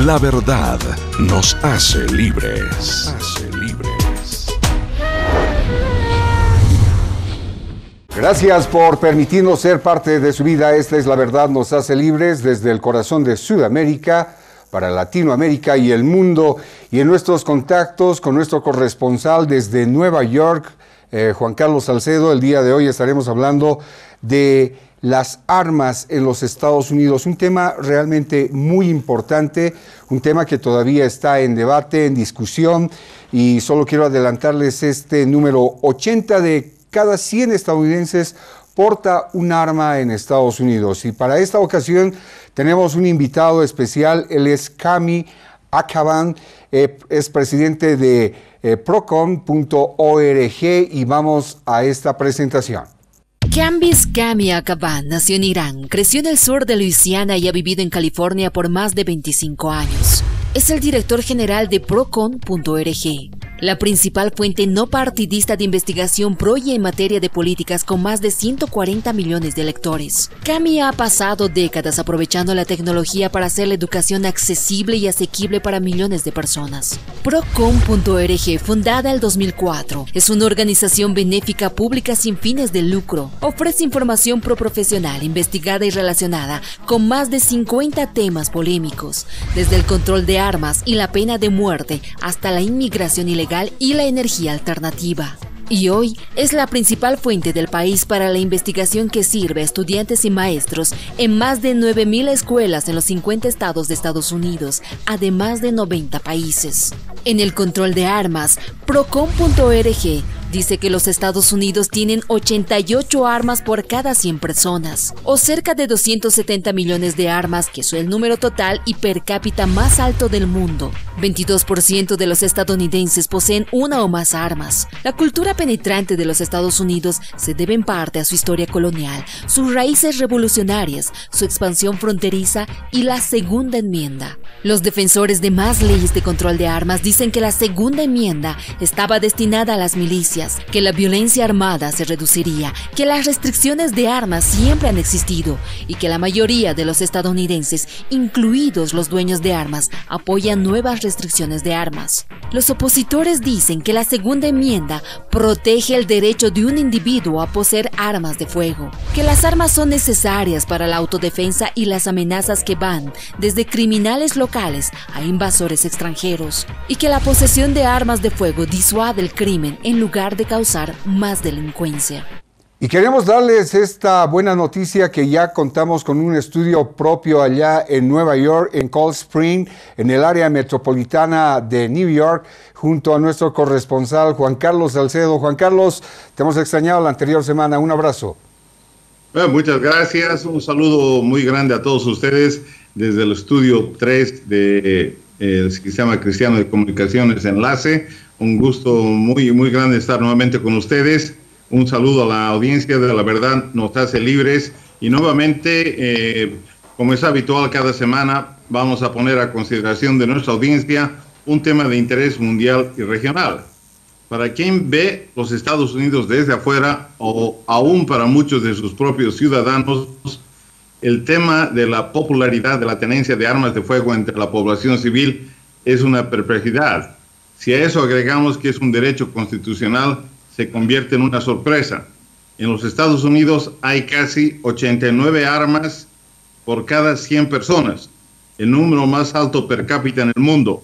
La verdad nos hace libres. Gracias por permitirnos ser parte de su vida. Esta es La Verdad nos hace libres desde el corazón de Sudamérica para Latinoamérica y el mundo. Y en nuestros contactos con nuestro corresponsal desde Nueva York, Juan Carlos Salcedo, el día de hoy estaremos hablando de las armas en los Estados Unidos, un tema realmente muy importante, un tema que todavía está en debate, en discusión, y solo quiero adelantarles este número: 80 de cada 100 estadounidenses porta un arma en Estados Unidos. Y para esta ocasión tenemos un invitado especial. Él es Cami Akaban, es presidente de Procon.org, y vamos a esta presentación. Cami Akaban nació en Irán, creció en el sur de Luisiana y ha vivido en California por más de 25 años. Es el director general de Procon.org, la principal fuente no partidista de investigación pro y en materia de políticas con más de 140 millones de lectores. Cami ha pasado décadas aprovechando la tecnología para hacer la educación accesible y asequible para millones de personas. Procon.org, fundada en 2004, es una organización benéfica pública sin fines de lucro. Ofrece información pro-profesional, investigada y relacionada con más de 50 temas polémicos, desde el control de armas y la pena de muerte hasta la inmigración ilegal y la energía alternativa. Y hoy es la principal fuente del país para la investigación que sirve a estudiantes y maestros en más de 9,000 escuelas en los 50 estados de Estados Unidos, además de 90 países. En el control de armas, Procon.org dice que los Estados Unidos tienen 88 armas por cada 100 personas, o cerca de 270 millones de armas, que es el número total y per cápita más alto del mundo. 22% de los estadounidenses poseen una o más armas. La cultura penetrante de los Estados Unidos se debe en parte a su historia colonial, sus raíces revolucionarias, su expansión fronteriza y la Segunda Enmienda. Los defensores de más leyes de control de armas dicen que la Segunda Enmienda estaba destinada a las milicias, que la violencia armada se reduciría, que las restricciones de armas siempre han existido y que la mayoría de los estadounidenses, incluidos los dueños de armas, apoyan nuevas restricciones de armas. Los opositores dicen que la Segunda Enmienda protege el derecho de un individuo a poseer armas de fuego, que las armas son necesarias para la autodefensa y las amenazas que van desde criminales locales a invasores extranjeros, y que la posesión de armas de fuego disuade el crimen en lugar de causar más delincuencia. Y queremos darles esta buena noticia, que ya contamos con un estudio propio allá en Nueva York, en Cold Spring, en el área metropolitana de New York, junto a nuestro corresponsal Juan Carlos Salcedo. Juan Carlos, te hemos extrañado la anterior semana. Un abrazo. Bueno, muchas gracias. Un saludo muy grande a todos ustedes desde el estudio 3 de el Sistema Cristiano de Comunicaciones Enlace. Un gusto muy grande estar nuevamente con ustedes. Un saludo a la audiencia de La Verdad nos hace libres, y nuevamente, como es habitual cada semana, vamos a poner a consideración de nuestra audiencia un tema de interés mundial y regional. Para quien ve los Estados Unidos desde afuera, o aún para muchos de sus propios ciudadanos, el tema de la popularidad de la tenencia de armas de fuego entre la población civil es una perplejidad. Si a eso agregamos que es un derecho constitucional, se convierte en una sorpresa. En los Estados Unidos hay casi 89 armas por cada 100 personas, el número más alto per cápita en el mundo.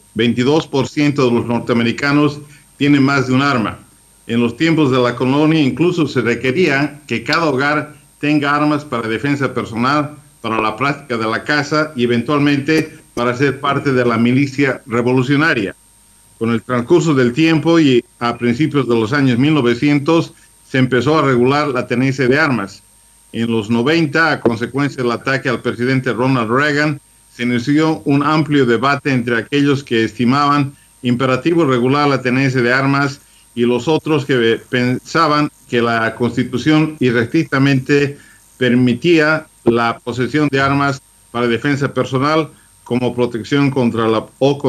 22% de los norteamericanos tienen más de un arma. En los tiempos de la colonia incluso se requería que cada hogar tenga armas para defensa personal, para la práctica de la caza y eventualmente para ser parte de la milicia revolucionaria. Con el transcurso del tiempo y a principios de los años 1900 se empezó a regular la tenencia de armas. En los 90, a consecuencia del ataque al presidente Ronald Reagan, se inició un amplio debate entre aquellos que estimaban imperativo regular la tenencia de armas y los otros que pensaban que la Constitución irrestrictamente permitía la posesión de armas para defensa personal como protección contra la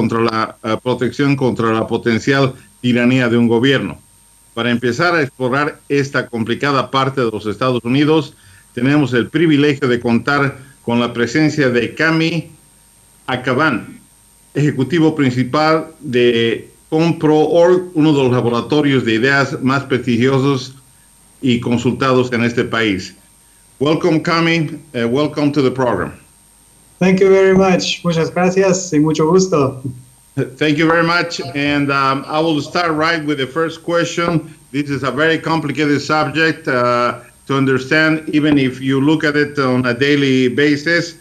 protección contra la potencial tiranía de un gobierno. Para empezar a explorar esta complicada parte de los Estados Unidos, tenemos el privilegio de contar con la presencia de Cami Akaban. ejecutivo principal de ComPro.org, uno de los laboratorios de ideas más prestigiosos y consultados en este país. Welcome, Cami. Welcome to the program. Thank you very much. Muchas gracias y mucho gusto. Thank you very much. And I will start right with the first question. This is a very complicated subject to understand, even if you look at it on a daily basis.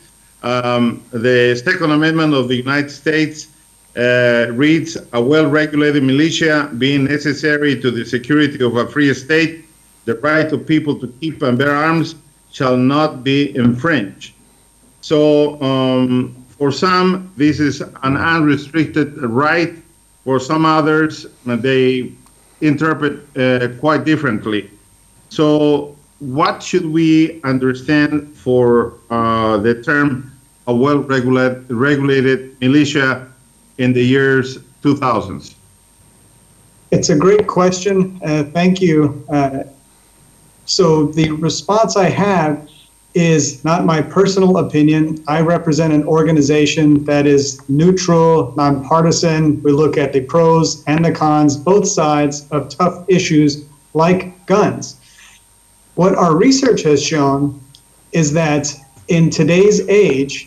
The Second Amendment of the United States reads, a well-regulated militia being necessary to the security of a free state, the right of people to keep and bear arms shall not be infringed. So for some, this is an unrestricted right. For some others, they interpret quite differently. So what should we understand for the term a well-regulated militia in the years 2000s? It's a great question. Thank you. So the response I have is not my personal opinion. I represent an organization that is neutral, nonpartisan. We look at the pros and the cons, both sides of tough issues like guns. What our research has shown is that in today's age,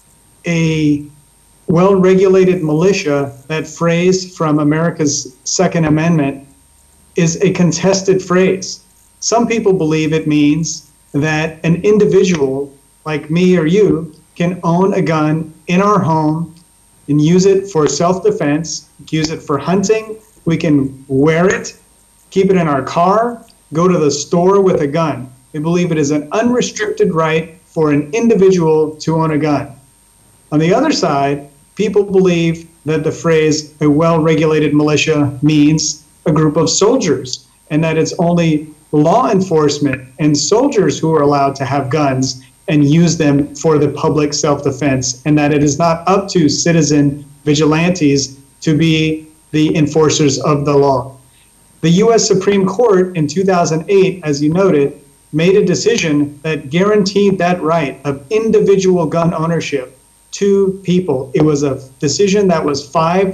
a well-regulated militia, that phrase from America's Second Amendment, is a contested phrase. Some people believe it means that an individual like me or you can own a gun in our home and use it for self-defense, use it for hunting. We can wear it, keep it in our car, go to the store with a gun. We believe it is an unrestricted right for an individual to own a gun. On the other side, people believe that the phrase a well-regulated militia means a group of soldiers, and that it's only law enforcement and soldiers who are allowed to have guns and use them for the public self-defense, and that it is not up to citizen vigilantes to be the enforcers of the law. The U.S. Supreme Court in 2008, as you noted, made a decision that guaranteed that right of individual gun ownership to people. It was a decision that was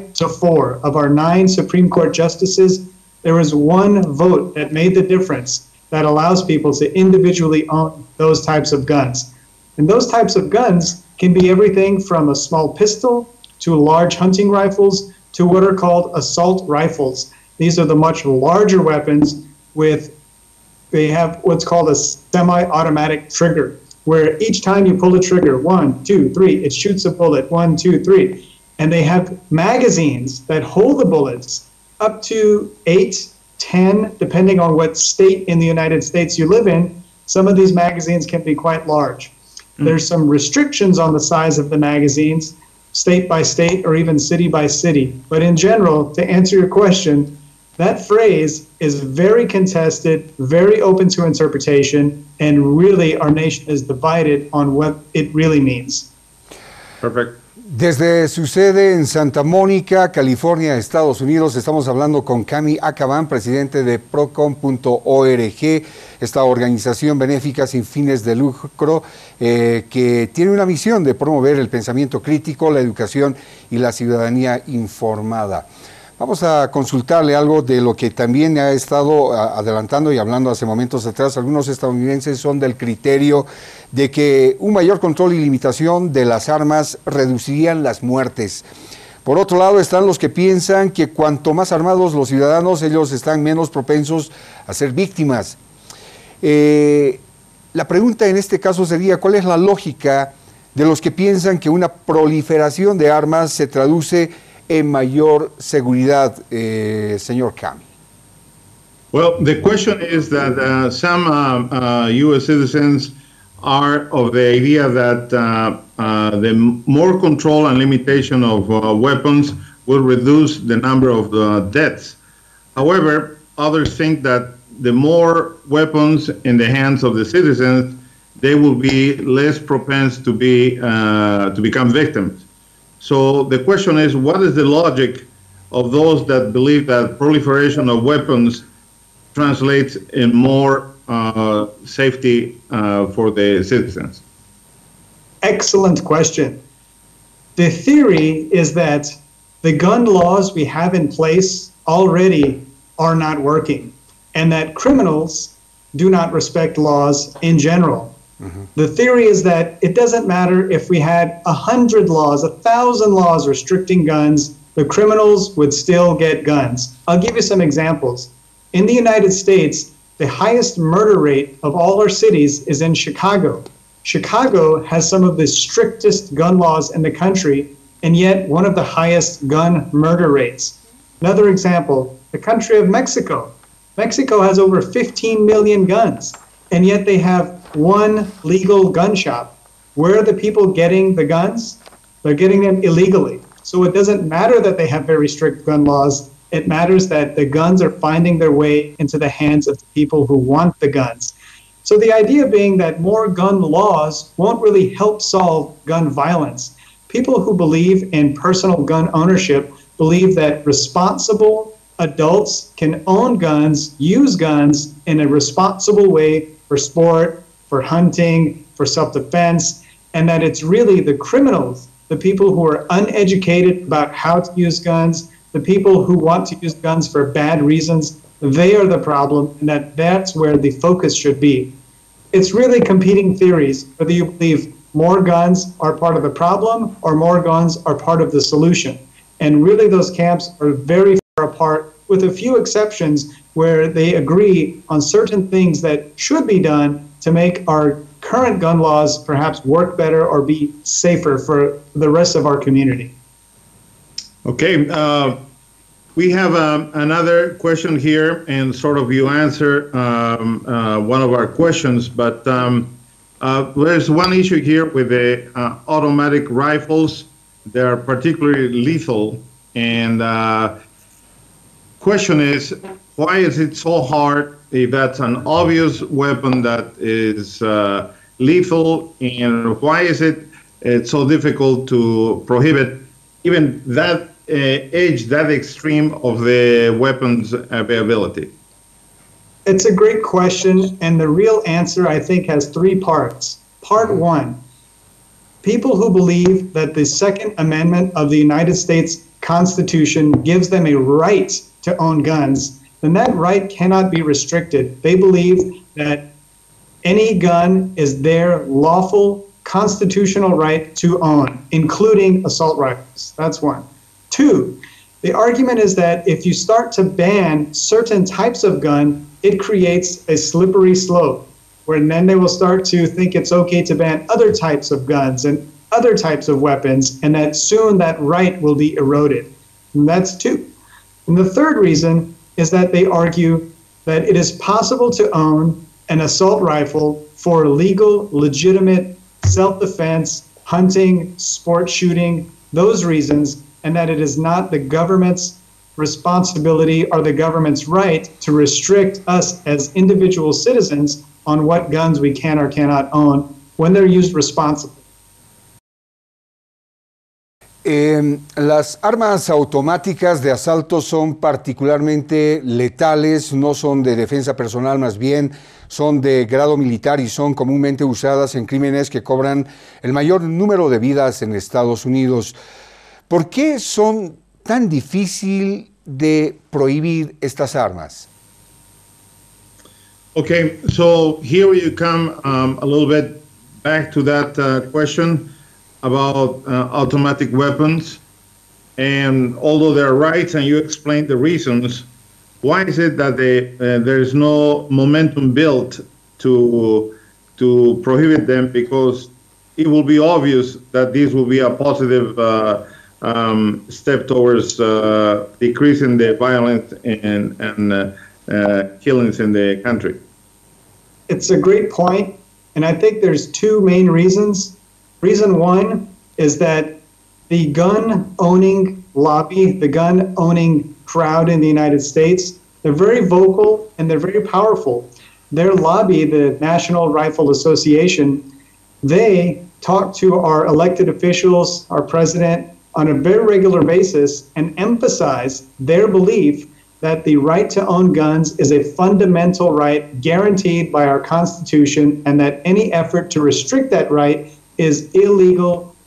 5-4 of our 9 Supreme Court justices. There was one vote that made the difference that allows people to individually own those types of guns. And those types of guns can be everything from a small pistol to large hunting rifles to what are called assault rifles. These are the much larger weapons they have what's called a semi-automatic trigger, where each time you pull a trigger, 1, 2, 3, it shoots a bullet, 1, 2, 3. And they have magazines that hold the bullets up to 8, 10, depending on what state in the United States you live in. Some of these magazines can be quite large. There's some restrictions on the size of the magazines, state by state or even city by city. But in general, to answer your question, that phrase is very contested, very open to interpretation, and really our nation is divided on what it really means. Perfect. Desde su sede en Santa Mónica, California, Estados Unidos, estamos hablando con Cami Acabán, presidente de Procon.org, esta organización benéfica sin fines de lucro que tiene una misión de promover el pensamiento crítico, la educación y la ciudadanía informada. Vamos a consultarle algo de lo que también ha estado adelantando y hablando hace momentos atrás. Algunos estadounidenses son del criterio de que un mayor control y limitación de las armas reducirían las muertes. Por otro lado están los que piensan que cuanto más armados los ciudadanos, ellos están menos propensos a ser víctimas. La pregunta en este caso sería, ¿cuál es la lógica de los que piensan que una proliferación de armas se traduce en mayor seguridad, señor Cami? Well, the question is that some U.S. citizens are of the idea that the more control and limitation of weapons will reduce the number of deaths. However, others think that the more weapons in the hands of the citizens, they will be less propense to become victims. So the question is, what is the logic of those that believe that proliferation of weapons translates in more safety for the citizens? Excellent question. The theory is that the gun laws we have in place already are not working, and that criminals do not respect laws in general. The theory is that it doesn't matter if we had 100 laws, 1,000 laws restricting guns, the criminals would still get guns. I'll give you some examples. In the United States, the highest murder rate of all our cities is in Chicago. Chicago has some of the strictest gun laws in the country, and yet one of the highest gun murder rates. Another example, the country of Mexico. Mexico has over 15 million guns, and yet they have one legal gun shop. Where are the people getting the guns? They're getting them illegally. So it doesn't matter that they have very strict gun laws. It matters that the guns are finding their way into the hands of the people who want the guns. So the idea being that more gun laws won't really help solve gun violence. People who believe in personal gun ownership believe that responsible adults can own guns, use guns in a responsible way for sport, for hunting, for self-defense, and that it's really the criminals, the people who are uneducated about how to use guns, the people who want to use guns for bad reasons, they are the problem, and that's where the focus should be. It's really competing theories, whether you believe more guns are part of the problem or more guns are part of the solution. And really those camps are very far apart, with a few exceptions where they agree on certain things that should be done to make our current gun laws perhaps work better or be safer for the rest of our community. Okay, we have another question here, and sort of you answer one of our questions, but there's one issue here with the automatic rifles. They are particularly lethal, and question is, why is it so hard if that's an obvious weapon that is lethal, and why is it so difficult to prohibit even that age, that extreme of the weapons availability? It's a great question, and the real answer, I think, has three parts. Part one, people who believe that the Second Amendment of the United States Constitution gives them a right to own guns, then that right cannot be restricted. They believe that any gun is their lawful constitutional right to own, including assault rifles. That's one. Two, the argument is that if you start to ban certain types of gun, it creates a slippery slope, where then they will start to think it's okay to ban other types of guns and other types of weapons, and that soon that right will be eroded. And that's two. And the third reason is that they argue that it is possible to own an assault rifle for legal, legitimate self-defense, hunting, sport shooting, those reasons, and that it is not the government's responsibility or the government's right to restrict us as individual citizens on what guns we can or cannot own when they're used responsibly. Las armas automáticas de asalto son particularmente letales, no son de defensa personal, más bien son de grado militar y son comúnmente usadas en crímenes que cobran el mayor número de vidas en Estados Unidos. ¿Por qué son tan difícil de prohibir estas armas? Okay, so here you come a little bit back to that question about automatic weapons, and although there are rights and you explained the reasons, why is it that there's no momentum built to prohibit them? Because it will be obvious that this will be a positive step towards decreasing the violence and killings in the country. It's a great point, and I think there's two main reasons. Reason one is that the gun-owning lobby, the gun-owning crowd in the United States, they're very vocal and they're very powerful. Their lobby, the National Rifle Association, they talk to our elected officials, our president, on a very regular basis and emphasize their belief that the right to own guns is a fundamental right guaranteed by our Constitution, and that any effort to restrict that right is illegal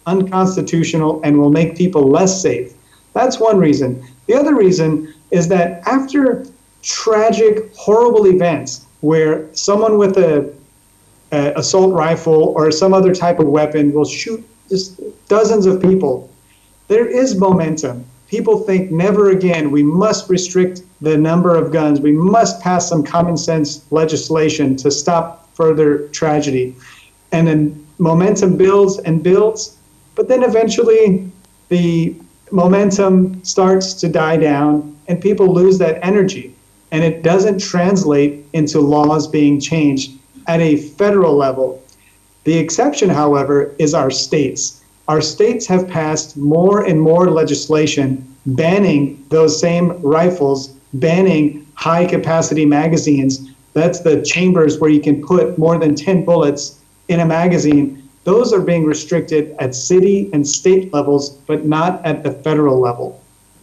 unconstitutional, and will make people less safe. That's one reason. The other reason is that after tragic, horrible events where someone with a assault rifle or some other type of weapon will shoot just dozens of people, there is momentum. People think never again, we must restrict the number of guns. We must pass some common sense legislation to stop further tragedy. And then momentum builds and builds, but then eventually the momentum starts to die down and people lose that energy. And it doesn't translate into laws being changed at a federal level. The exception, however, is our states. Our states have passed more and more legislation banning those same rifles, banning high-capacity magazines. That's the chambers where you can put more than 10 bullets in a magazine. Those are being restricted at city and state levels, but not at the federal level.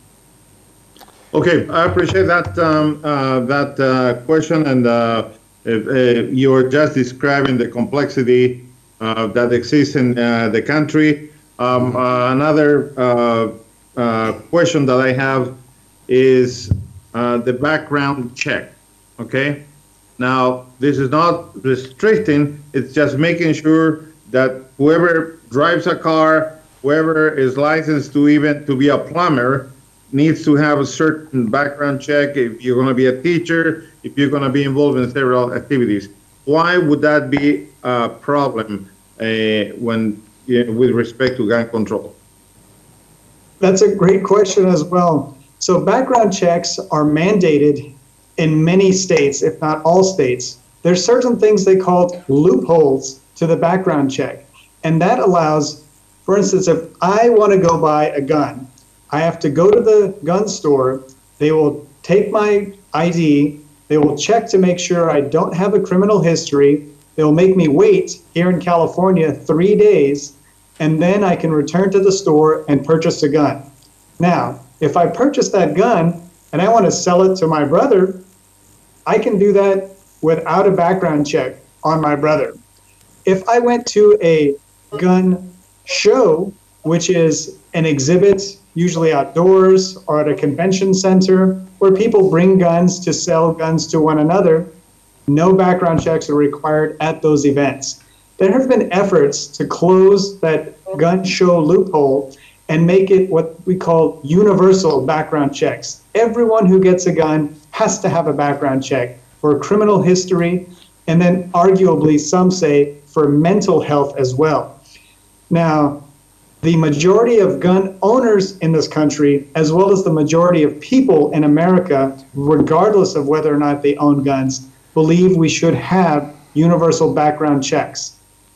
Okay, I appreciate that question, and you were just describing the complexity that exists in the country. Another question that I have is the background check. Okay, now this is not restricting; it's just making sure that whoever drives a car, whoever is licensed to be a plumber, needs to have a certain background check if you're going to be a teacher, if you're going to be involved in several activities. Why would that be a problem with respect to gun control? That's a great question as well. So background checks are mandated in many states, if not all states. There's certain things they call loopholes to the background check. And that allows, for instance, if I want to go buy a gun, I have to go to the gun store, they will take my ID, they will check to make sure I don't have a criminal history, they'll make me wait here in California 3 days, and then I can return to the store and purchase a gun. Now, if I purchase that gun and I want to sell it to my brother, I can do that without a background check on my brother. If I went to a gun show, which is an exhibit usually outdoors or at a convention center where people bring guns to sell guns to one another, no background checks are required at those events. There have been efforts to close that gun show loophole and make it what we call universal background checks. Everyone who gets a gun has to have a background check for criminal history, and then arguably some say for mental health as well. Now, the majority of gun owners in this country, as well as the majority of people in America, regardless of whether or not they own guns, believe we should have universal background checks.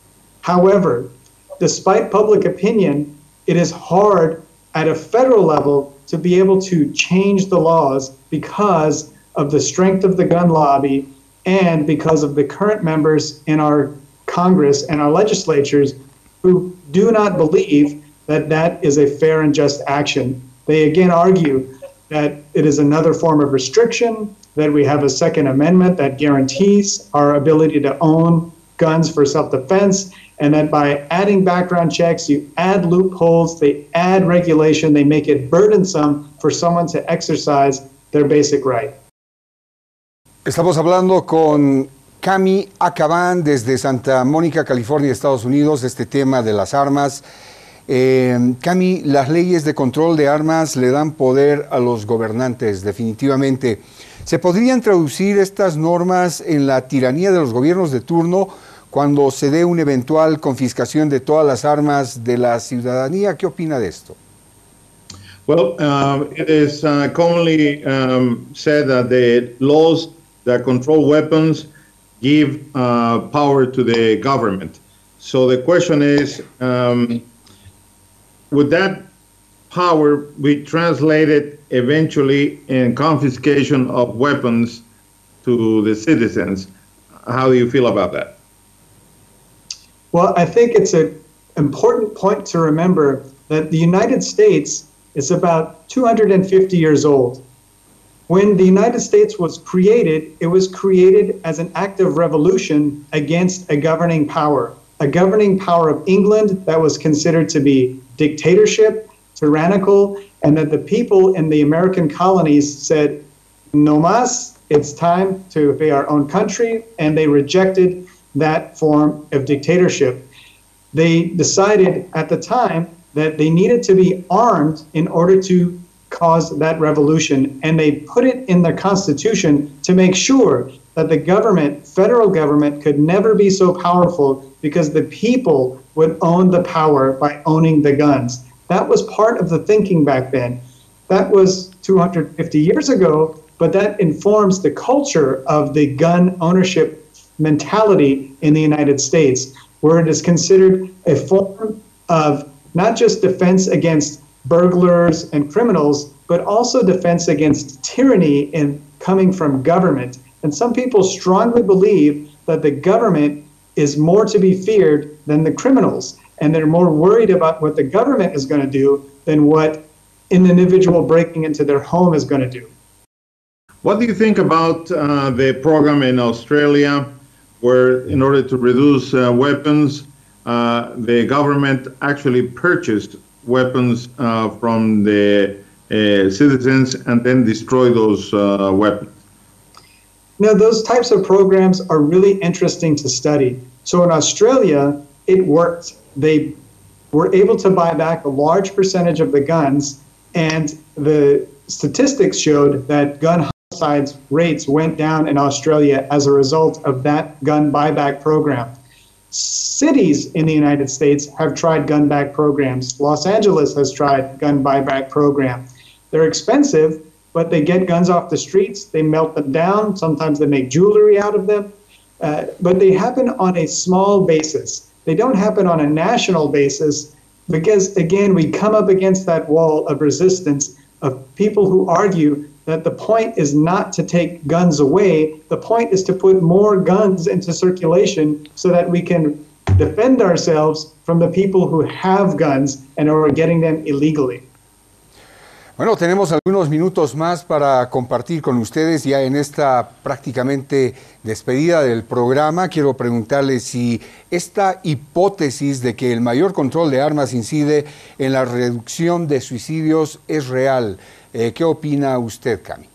However, despite public opinion, it is hard at a federal level to be able to change the laws because of the strength of the gun lobby and because of the current members in our Congress and our legislatures who do not believe that that is a fair and just action. They again argue that it is another form of restriction, that we have a Second Amendment that guarantees our ability to own guns for self-defense, and that by adding background checks, you add loopholes, they add regulation, they make it burdensome for someone to exercise their basic right. Estamos hablando con Cami Acabán desde Santa Mónica, California, Estados Unidos, de este tema de las armas. Cami, las leyes de control de armas le dan poder a los gobernantes, definitivamente. ¿Se podrían traducir estas normas en la tiranía de los gobiernos de turno cuando se dé una eventual confiscación de todas las armas de la ciudadanía? ¿Qué opina de esto? Well, it is commonly said that the laws that control weapons give power to the government. So the question is, would that power be translated eventually in confiscation of weapons to the citizens? How do you feel about that? Well, I think it's an important point to remember that the United States is about 250 years old. When the United States was created, it was created as an act of revolution against a governing power, a governing power of England that was considered to be dictatorship, tyrannical, and that the people in the American colonies said, no mas, it's time to be our own country, and they rejected that form of dictatorship. They decided at the time that they needed to be armed in order to cause that revolution, and they put it in their constitution to make sure that the government, federal government, could never be so powerful because the people would own the power by owning the guns. That was part of the thinking back then. That was 250 years ago, but that informs the culture of the gun ownership mentality in the United States, where it is considered a form of not just defense against burglars and criminals, but also defense against tyranny in coming from government. And some people strongly believe that the government is more to be feared than the criminals, and they're more worried about what the government is going to do than what an individual breaking into their home is going to do. What do you think about the program in Australia, where in order to reduce weapons, the government actually purchased weapons from the citizens and then destroy those weapons? Now, those types of programs are really interesting to study. So in Australia, it worked. They were able to buy back a large percentage of the guns, and the statistics showed that gun homicides rates went down in Australia as a result of that gun buyback program. Cities in the United States have tried gun back programs. Los Angeles has tried gun buyback program. They're expensive, but they get guns off the streets, they melt them down, sometimes they make jewelry out of them, but they happen on a small basis. They don't happen on a national basis because, again, we come up against that wall of resistance of people who argue that the point is not to take guns away, the point is to put more guns into circulation so that we can defend ourselves from the people who have guns and are getting them illegally. Bueno, tenemos algunos minutos más para compartir con ustedes ya en esta prácticamente despedida del programa. Quiero preguntarles si esta hipótesis de que el mayor control de armas incide en la reducción de suicidios es real. ¿Qué opina usted, Cami?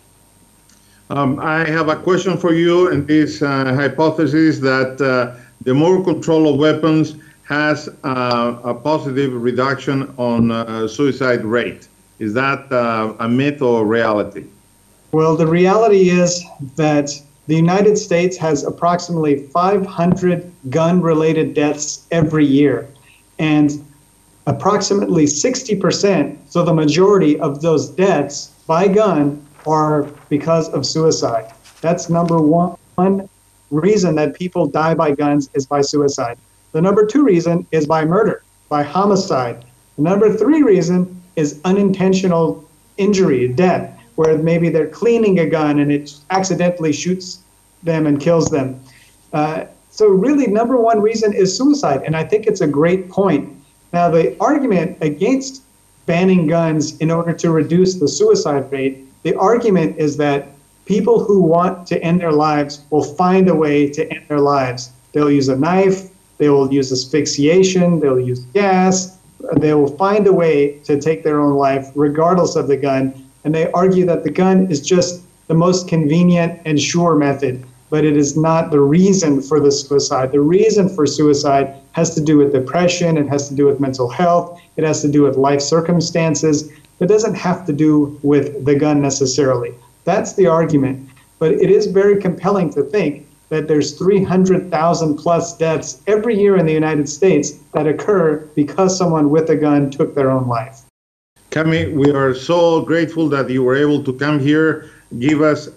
I have a question for you, and this hypothesis that the more control of weapons has a positive reduction on suicide rate. Is that a myth or reality? Well, the reality is that the United States has approximately 500 gun-related deaths every year, and approximately 60%, so the majority of those deaths by gun are because of suicide. That's number one reason that people die by guns is by suicide. The number two reason is by murder, by homicide. The number three reason is unintentional injury, death, where maybe they're cleaning a gun and it accidentally shoots them and kills them. So really, number one reason is suicide, and I think it's a great point. Now, the argument against banning guns in order to reduce the suicide rate, the argument is that people who want to end their lives will find a way to end their lives. They'll use a knife, they will use asphyxiation, they'll use gas, they will find a way to take their own life regardless of the gun, and they argue that the gun is just the most convenient and sure method, but it is not the reason for the suicide. The reason for suicide has to do with depression, it has to do with mental health, it has to do with life circumstances. It doesn't have to do with the gun necessarily. That's the argument, but it is very compelling to think that there's 300,000 plus deaths every year in the United States that occur because someone with a gun took their own life. Cami, we are so grateful that you were able to come here, give us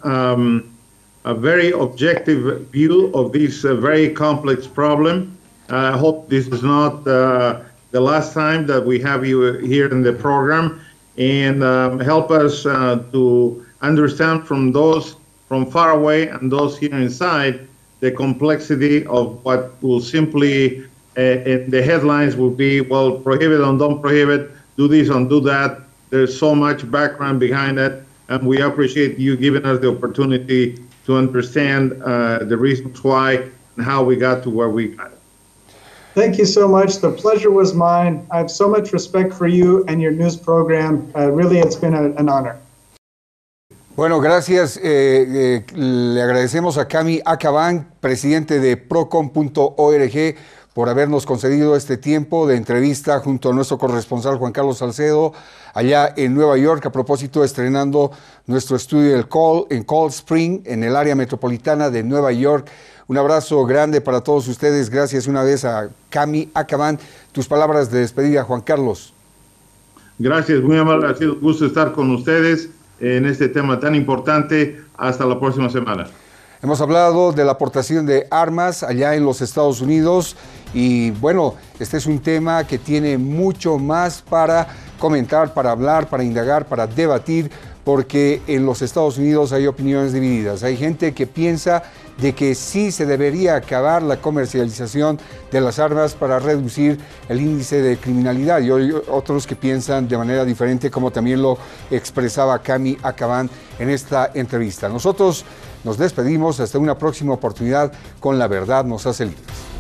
a very objective view of this very complex problem. I hope this is not the last time that we have you here in the program, and help us to understand from those from far away and those here inside, the complexity of what will simply, in the headlines will be, well, prohibit and don't prohibit, do this and do that. There's so much background behind it, and we appreciate you giving us the opportunity to understand the reasons why and how we got to where we got. Thank you so much. The pleasure was mine. I have so much respect for you and your news program. Really, it's been an honor. Bueno, gracias. Le agradecemos a Cami Acabán, presidente de Procon.org, por habernos concedido este tiempo de entrevista junto a nuestro corresponsal Juan Carlos Salcedo, allá en Nueva York, a propósito estrenando nuestro estudio en Cold Spring, en el área metropolitana de Nueva York. Un abrazo grande para todos ustedes. Gracias una vez a Cami Acabán. Tus palabras de despedida, Juan Carlos. Gracias, muy amable. Ha sido un gusto estar con ustedes en este tema tan importante. Hasta la próxima semana. Hemos hablado de la aportación de armas allá en los Estados Unidos y bueno, este es un tema que tiene mucho más para comentar, para hablar, para indagar, para debatir, porque en los Estados Unidos hay opiniones divididas. Hay gente que piensa de que sí se debería acabar la comercialización de las armas para reducir el índice de criminalidad, y hay otros que piensan de manera diferente, como también lo expresaba Cami Acabán en esta entrevista. Nosotros nos despedimos hasta una próxima oportunidad con La Verdad nos hace libres.